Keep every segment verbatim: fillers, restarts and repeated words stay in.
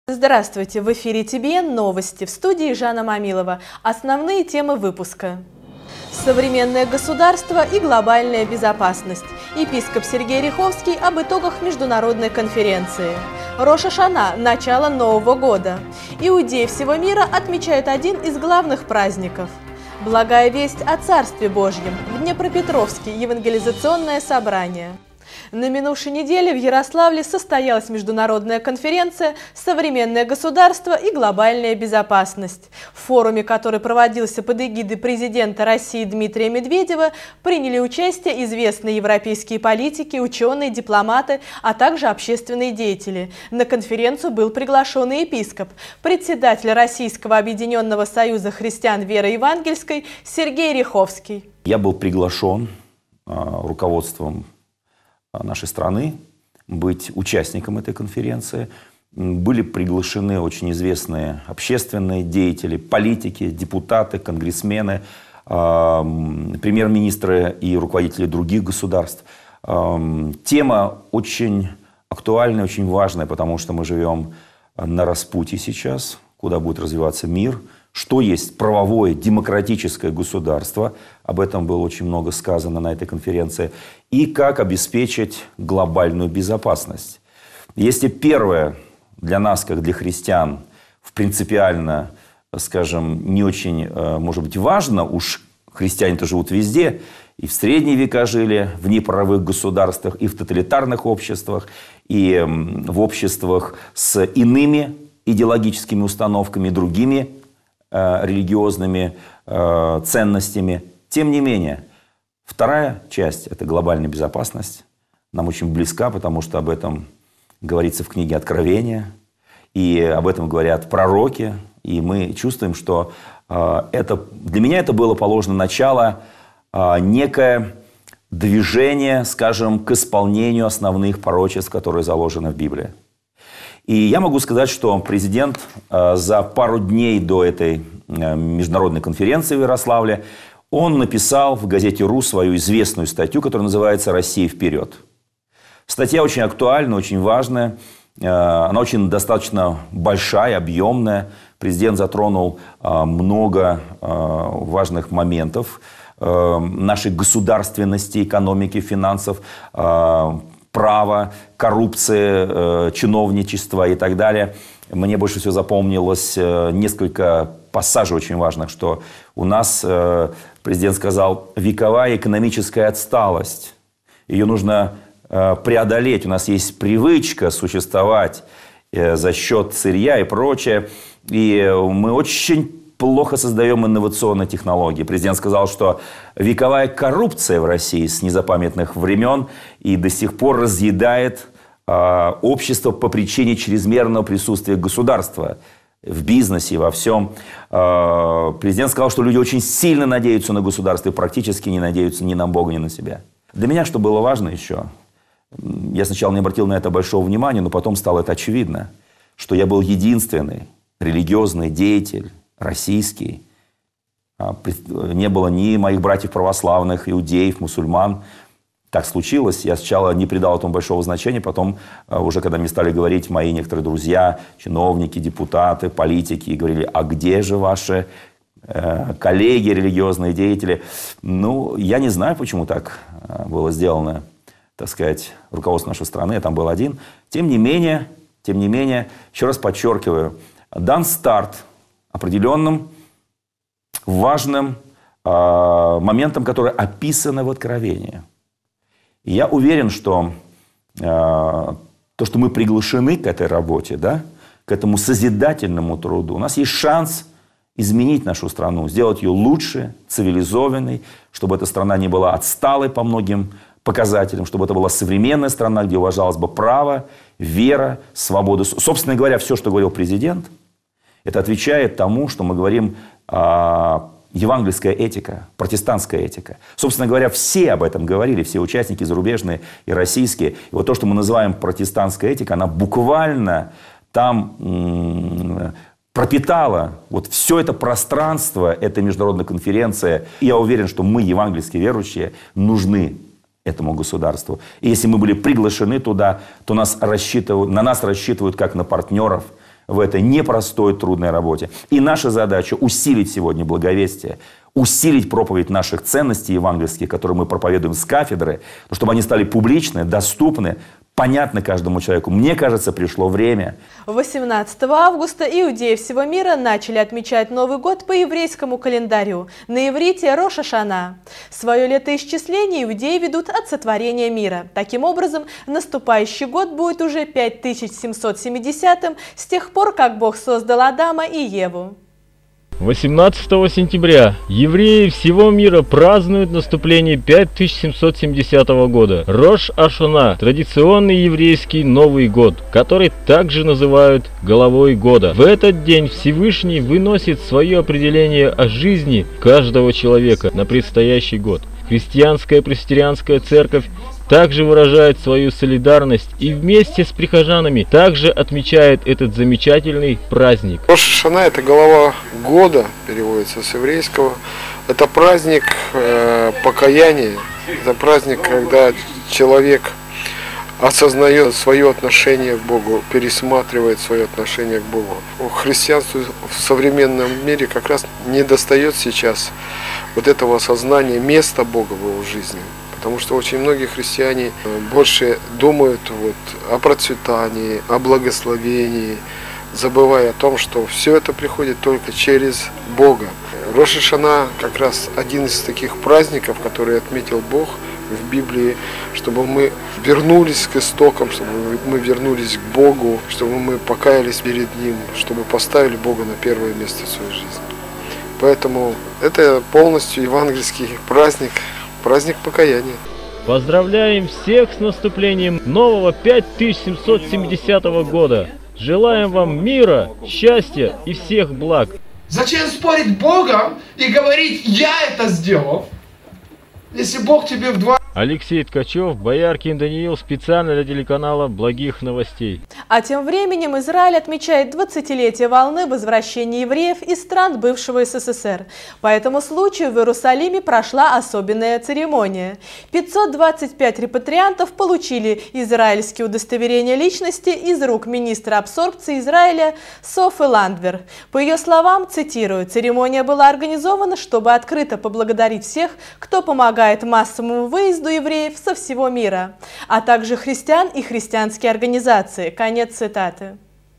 Здравствуйте! В эфире Ти Би Эн новости. В студии Жанна Мамилова. Основные темы выпуска. Современное государство и глобальная безопасность. Епископ Сергей Риховский об итогах международной конференции. Рош ха-Шана – начало Нового года. Иудеи всего мира отмечают один из главных праздников. Благая весть о Царстве Божьем. В Днепропетровске евангелизационное собрание. На минувшей неделе в Ярославле состоялась международная конференция «Современное государство и глобальная безопасность». В форуме, который проводился под эгидой президента России Дмитрия Медведева, приняли участие известные европейские политики, ученые, дипломаты, а также общественные деятели. На конференцию был приглашен и епископ, председатель Российского объединенного союза христиан веры евангельской Сергей Риховский. Я был приглашен руководством нашей страны быть участником этой конференции. Были приглашены очень известные общественные деятели, политики, депутаты, конгрессмены, премьер-министры и руководители других государств. Тема очень актуальная, очень важная, потому что мы живем на распутье сейчас, куда будет развиваться мир. Что есть правовое демократическое государство, об этом было очень много сказано на этой конференции, и как обеспечить глобальную безопасность. Если первое для нас, как для христиан, принципиально, скажем, не очень, может быть, важно, уж христиане-то живут везде, и в средние века жили в неправовых государствах, и в тоталитарных обществах, и в обществах с иными идеологическими установками, другими религиозными э, ценностями. Тем не менее, вторая часть – это глобальная безопасность. Нам очень близка, потому что об этом говорится в книге Откровения. И об этом говорят пророки. И мы чувствуем, что э, это, для меня это было положено начало, э, некое движение, скажем, к исполнению основных пророчеств, которые заложены в Библии. И я могу сказать, что президент э, за пару дней до этой э, международной конференции в Ярославле, он написал в газете «Ру» свою известную статью, которая называется «Россия вперед». Статья очень актуальна, очень важная, э, она очень достаточно большая, объемная. Президент затронул э, много э, важных моментов э, нашей государственности, экономики, финансов, э, право, коррупция, э, чиновничество и так далее. Мне больше всего запомнилось э, несколько пассажей очень важных, что у нас, э, президент сказал, вековая экономическая отсталость. Ее нужно э, преодолеть. У нас есть привычка существовать э, за счет сырья и прочее. И мы очень плохо создаем инновационные технологии. Президент сказал, что вековая коррупция в России с незапамятных времен и до сих пор разъедает э, общество по причине чрезмерного присутствия государства в бизнесе, во всем. Э, президент сказал, что люди очень сильно надеются на государство и практически не надеются ни на Бога, ни на себя. Для меня что было важно еще? Я сначала не обратил на это большого внимания, но потом стало это очевидно, что я был единственный религиозный деятель, российский. Не было ни моих братьев православных, иудеев, мусульман. Так случилось. Я сначала не придал этому большого значения. Потом, уже когда мне стали говорить мои некоторые друзья, чиновники, депутаты, политики, и говорили, а где же ваши э, коллеги, религиозные деятели? Ну, я не знаю, почему так было сделано, так сказать, руководство нашей страны. Я там был один. Тем не менее, тем не менее, еще раз подчеркиваю, дан старт определенным важным э, моментом, который описано в Откровении. И я уверен, что э, то, что мы приглашены к этой работе, да, к этому созидательному труду, у нас есть шанс изменить нашу страну, сделать ее лучше, цивилизованной, чтобы эта страна не была отсталой по многим показателям, чтобы это была современная страна, где уважалось бы право, вера, свобода. Собственно говоря, все, что говорил президент, это отвечает тому, что мы говорим э, евангельская этика, протестантская этика. Собственно говоря, все об этом говорили, все участники зарубежные и российские. И вот то, что мы называем протестантская этика, она буквально там м- пропитала вот все это пространство, эта международная конференция. И я уверен, что мы, евангельские верующие, нужны этому государству. И если мы были приглашены туда, то нас рассчитывают, на нас рассчитывают как на партнеров в этой непростой, трудной работе. И наша задача усилить сегодня благовестие, усилить проповедь наших ценностей евангельских, которые мы проповедуем с кафедры, чтобы они стали публичны, доступны, понятно каждому человеку. Мне кажется, пришло время. восемнадцатого августа иудеи всего мира начали отмечать Новый год по еврейскому календарю, на иврите Рош ха-Шана. Свое летоисчисление иудеи ведут от сотворения мира. Таким образом, наступающий год будет уже пять тысяч семьсот семидесятым с тех пор, как Бог создал Адама и Еву. восемнадцатого сентября евреи всего мира празднуют наступление пять тысяч семьсот семидесятого года. Рош ха-Шана – традиционный еврейский Новый год, который также называют головой года. В этот день Всевышний выносит свое определение о жизни каждого человека на предстоящий год. Христианская пресвитерианская церковь также выражает свою солидарность и вместе с прихожанами также отмечает этот замечательный праздник. Рош ха-Шана – это голова года, переводится с еврейского. Это праздник э, покаяния, это праздник, когда человек осознает свое отношение к Богу, пересматривает свое отношение к Богу. Христианству в современном мире как раз не достает сейчас вот этого осознания места Бога в его жизни. Потому что очень многие христиане больше думают вот о процветании, о благословении, забывая о том, что все это приходит только через Бога. Рош ха-Шана как раз один из таких праздников, который отметил Бог в Библии, чтобы мы вернулись к истокам, чтобы мы вернулись к Богу, чтобы мы покаялись перед Ним, чтобы поставили Бога на первое место в своей жизни. Поэтому это полностью евангельский праздник, праздник покаяния. Поздравляем всех с наступлением нового пять тысяч семьсот семидесятого года. Желаем вам мира, счастья и всех благ. Зачем спорить с Богом и говорить «я это сделал», если Бог тебе в два... Алексей Ткачев, Бояркин Даниил, специально для телеканала «Благих новостей». А тем временем Израиль отмечает двадцатилетие волны возвращения евреев из стран бывшего СССР. По этому случаю в Иерусалиме прошла особенная церемония. пятьсот двадцать пять репатриантов получили израильские удостоверения личности из рук министра абсорбции Израиля Софы Ландвер. По ее словам, цитирую, «Церемония была организована, чтобы открыто поблагодарить всех, кто помогает массовому выезду евреев со всего мира, а также христиан и христианские организации». Конец цитаты.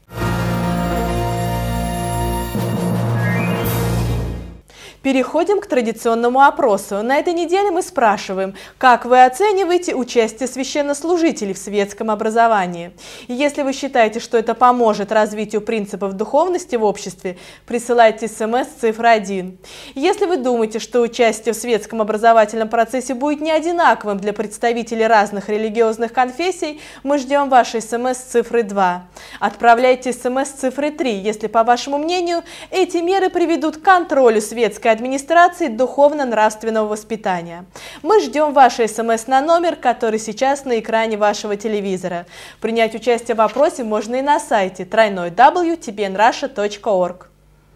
Переходим к традиционному опросу. На этой неделе мы спрашиваем, как вы оцениваете участие священнослужителей в светском образовании. И если вы считаете, что это поможет развитию принципов духовности в обществе, присылайте смс с цифрой один. Если вы думаете, что участие в светском образовательном процессе будет не одинаковым для представителей разных религиозных конфессий, мы ждем ваши смс с цифрой два. Отправляйте смс с цифрой три, если, по вашему мнению, эти меры приведут к контролю светской администрации духовно-нравственного воспитания. Мы ждем ваши смс на номер, который сейчас на экране вашего телевизора. Принять участие в опросе можно и на сайте дабл ю дабл ю дабл ю точка ти би эн раша точка орг.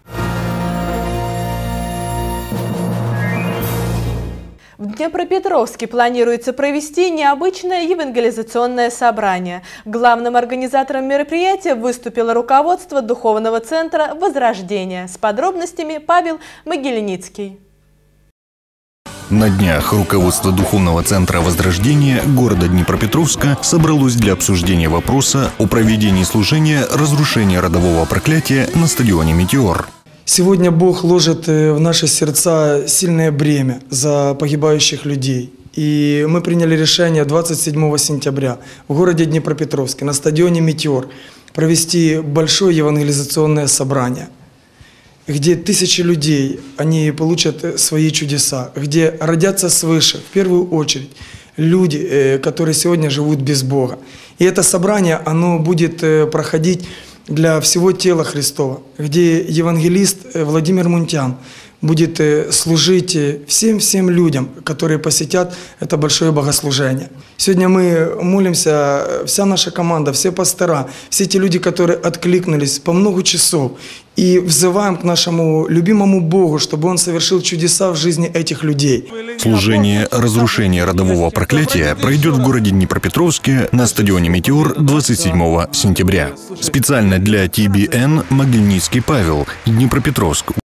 В Днепропетровске планируется провести необычное евангелизационное собрание. Главным организатором мероприятия выступило руководство Духовного центра «Возрождение». С подробностями Павел Могильницкий. На днях руководство Духовного центра «Возрождение» города Днепропетровска собралось для обсуждения вопроса о проведении служения разрушения родового проклятия на стадионе «Метеор». Сегодня Бог ложит в наши сердца сильное бремя за погибающих людей. И мы приняли решение двадцать седьмого сентября в городе Днепропетровске на стадионе «Метеор» провести большое евангелизационное собрание, где тысячи людей, они получат свои чудеса, где родятся свыше, в первую очередь, люди, которые сегодня живут без Бога. И это собрание, оно будет проходить для всего тела Христова, где евангелист Владимир Мунтян будет э, служить всем-всем людям, которые посетят это большое богослужение. Сегодня мы молимся, вся наша команда, все пастора, все те люди, которые откликнулись по много часов, и взываем к нашему любимому Богу, чтобы Он совершил чудеса в жизни этих людей. Служение разрушения родового проклятия пройдет в городе Днепропетровске на стадионе «Метеор» двадцать седьмого сентября. Специально для Ти Би Эн Могильницкий Павел, Днепропетровск.